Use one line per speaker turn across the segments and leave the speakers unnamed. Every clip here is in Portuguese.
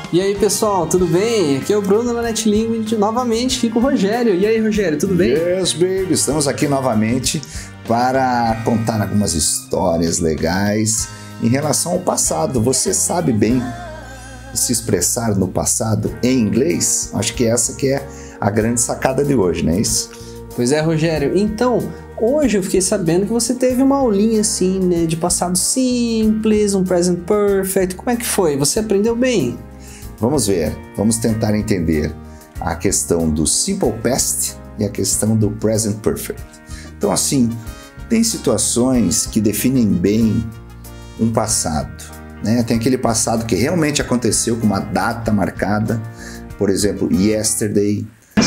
E aí, pessoal, tudo bem? Aqui é o Bruno da NetLinguage, novamente aqui com o Rogério. E aí, Rogério, tudo bem?
Yes, baby! Estamos aqui novamente para contar algumas histórias legais em relação ao passado. Você sabe bem se expressar no passado em inglês? Acho que essa que é a grande sacada de hoje, não é isso?
Pois é, Rogério. Então, hoje eu fiquei sabendo que você teve uma aulinha assim, né, de passado simples, um present perfect. Como é que foi? Você aprendeu bem?
Vamos ver, vamos tentar entender a questão do simple past e a questão do present perfect. Então, assim, tem situações que definem bem um passado, né? Tem aquele passado que realmente aconteceu com uma data marcada, por exemplo, yesterday.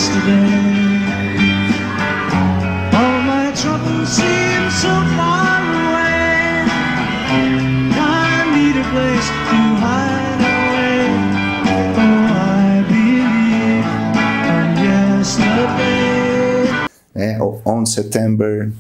All my troubles seem so far away. I need a place to hide away. Oh, I believe on yesterday.
On September.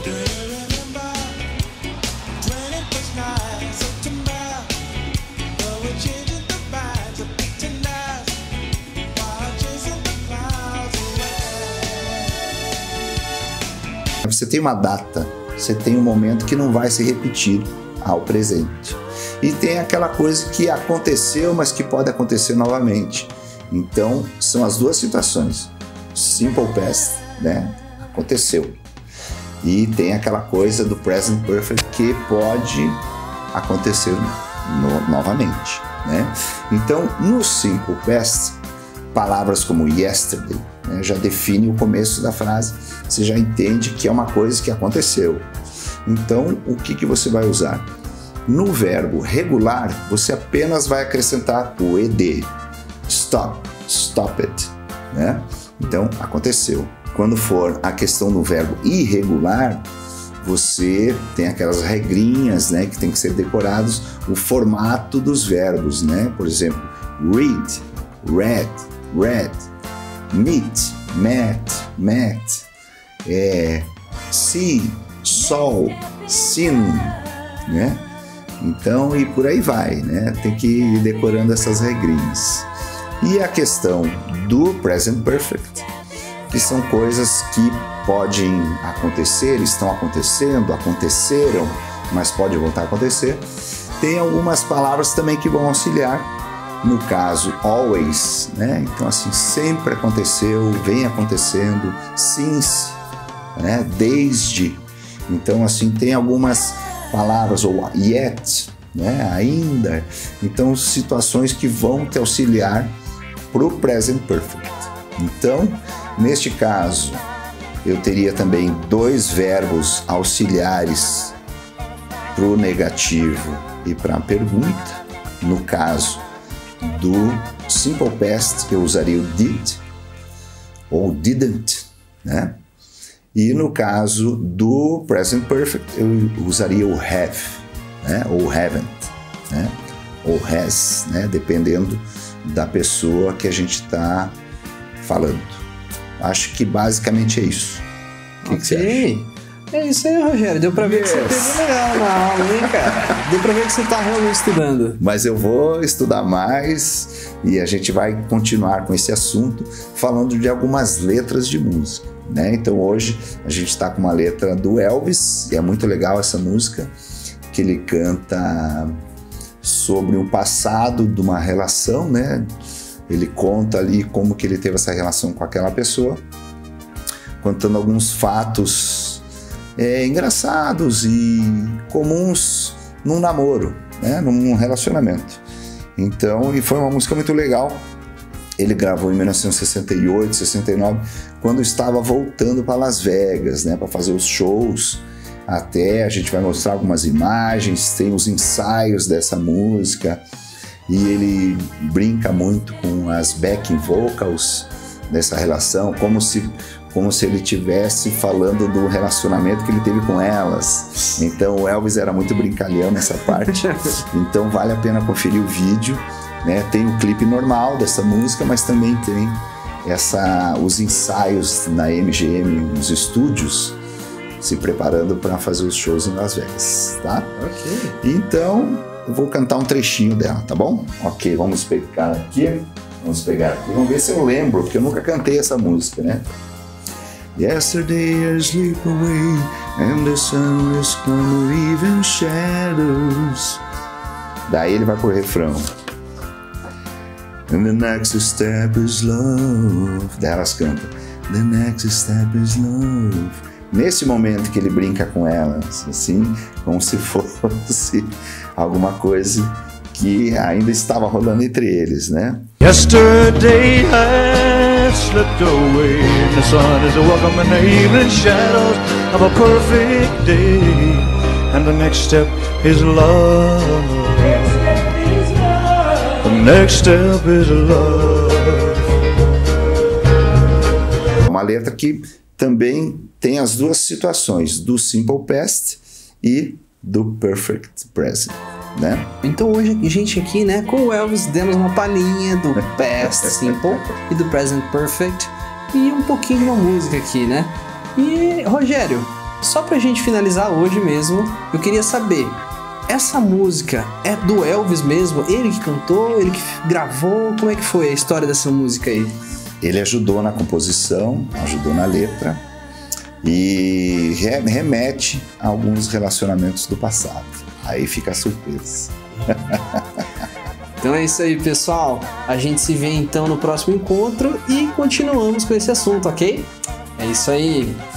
Você tem uma data, você tem um momento que não vai se repetir ao presente. E tem aquela coisa que aconteceu, mas que pode acontecer novamente. Então, são as duas situações. Simple past, né? Aconteceu. E tem aquela coisa do present perfect que pode acontecer novamente, né? Então, no simple past, palavras como yesterday, né, já define o começo da frase, você já entende que é uma coisa que aconteceu. Então, o que você vai usar? No verbo regular, você apenas vai acrescentar o ed. Stop, stop it, né? Então, aconteceu. Quando for a questão do verbo irregular, você tem aquelas regrinhas, né, que tem que ser decorados, o formato dos verbos, né? Por exemplo, read, read, read, meet, met, met, see, saw, seen, né? Então, e por aí vai, né? Tem que ir decorando essas regrinhas. E a questão do present perfect, que são coisas que podem acontecer, estão acontecendo, aconteceram, mas pode voltar a acontecer. Tem algumas palavras também que vão auxiliar. No caso, always, né? Então, assim, sempre aconteceu, vem acontecendo, since, né? Desde. Então, assim, tem algumas palavras, ou yet, né? Ainda. Então, situações que vão te auxiliar para o present perfect. Então, neste caso, eu teria também dois verbos auxiliares para o negativo e para a pergunta. No caso do simple past, eu usaria o did ou didn't, né? E no caso do present perfect, eu usaria o have, né? Ou haven't, né? Ou has, né? Dependendo da pessoa que a gente está falando. Acho que basicamente é isso. O que você acha?
É isso aí, Rogério. Deu pra ver que você pegou legal na aula, hein, cara? Deu pra ver que você tá realmente estudando.
Mas eu vou estudar mais e a gente vai continuar com esse assunto falando de algumas letras de música, né? Então hoje a gente está com uma letra do Elvis e é muito legal essa música, que ele canta sobre o passado de uma relação, né? Ele conta ali como que ele teve essa relação com aquela pessoa, contando alguns fatos engraçados e comuns num namoro, né? Num relacionamento. Então, e foi uma música muito legal. Ele gravou em 1968, 69, quando estava voltando para Las Vegas, né? Para fazer os shows. Até a gente vai mostrar algumas imagens, tem os ensaios dessa música. E ele brinca muito com as backing vocals dessa relação, como se ele estivesse falando do relacionamento que ele teve com elas. Então o Elvis era muito brincalhão nessa parte. Então vale a pena conferir o vídeo, né? Tem o clipe normal dessa música, mas também tem os ensaios na MGM, nos estúdios, se preparando para fazer os shows em Las Vegas, tá?
Ok.
Então, eu vou cantar um trechinho dela, tá bom? Ok, vamos pegar aqui. Vamos ver se eu lembro, porque eu nunca cantei essa música, né? Yesterday I sleep away and the sun is gonna even shadows. Daí ele vai pro refrão. And the next step is love. Daí elas cantam. The next step is love. Nesse momento que ele brinca com elas, assim, como se fosse alguma coisa que ainda estava rolando entre eles, né?
Yesterday I slipped away. The sun is welcome in the evening shadows of a perfect day. And the next step is love. The next step is love.
Uma letra que também tem as duas situações, do Simple Past e do Perfect Present, né?
Então hoje, gente, aqui, né, com o Elvis, demos uma palhinha do Past Simple e do Present Perfect e um pouquinho de uma música aqui, né? E, Rogério, só pra gente finalizar hoje mesmo, eu queria saber, essa música é do Elvis mesmo? Ele que cantou, ele que gravou? Como é que foi a história dessa música aí?
Ele ajudou na composição, ajudou na letra e remete a alguns relacionamentos do passado. Aí fica a surpresa.
Então é isso aí, pessoal. A gente se vê então no próximo encontro e continuamos com esse assunto, ok? É isso aí.